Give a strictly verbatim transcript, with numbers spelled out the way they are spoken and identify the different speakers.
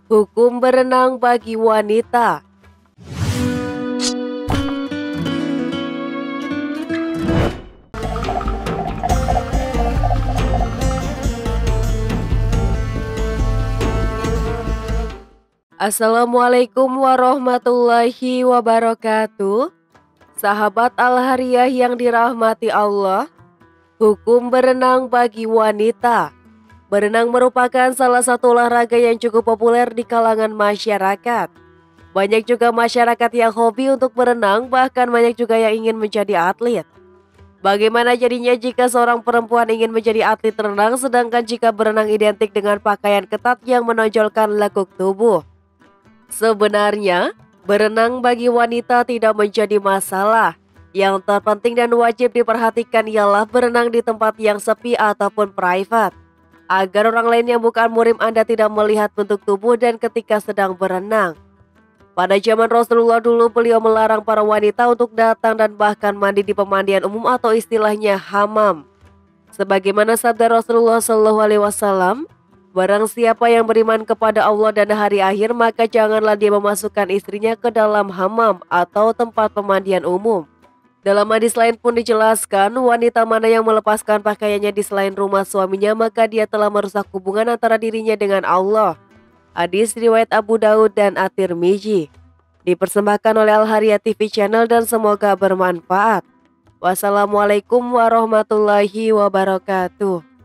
Speaker 1: Hukum berenang bagi wanita. Assalamualaikum warahmatullahi wabarakatuh. Sahabat Al-Hariyah yang dirahmati Allah, hukum berenang bagi wanita. Berenang merupakan salah satu olahraga yang cukup populer di kalangan masyarakat. Banyak juga masyarakat yang hobi untuk berenang, bahkan banyak juga yang ingin menjadi atlet. Bagaimana jadinya jika seorang perempuan ingin menjadi atlet renang, sedangkan jika berenang identik dengan pakaian ketat yang menonjolkan lekuk tubuh? Sebenarnya, berenang bagi wanita tidak menjadi masalah. Yang terpenting dan wajib diperhatikan ialah berenang di tempat yang sepi ataupun private, agar orang lain yang bukan murim Anda tidak melihat bentuk tubuh dan ketika sedang berenang. Pada zaman Rasulullah dulu, beliau melarang para wanita untuk datang dan bahkan mandi di pemandian umum atau istilahnya hamam. Sebagaimana sabda Rasulullah shallallahu alaihi wasallam, barang siapa yang beriman kepada Allah dan hari akhir, maka janganlah dia memasukkan istrinya ke dalam hamam atau tempat pemandian umum. Dalam hadis lain pun dijelaskan, wanita mana yang melepaskan pakaiannya di selain rumah suaminya, maka dia telah merusak hubungan antara dirinya dengan Allah. Hadis riwayat Abu Daud dan At-Tirmizi. Dipersembahkan oleh Al-Hariyah T V Channel dan semoga bermanfaat. Wassalamualaikum warahmatullahi wabarakatuh.